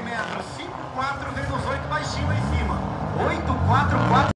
metros. 5-4 vem nos 8 baixinho lá em cima. 8-4-4.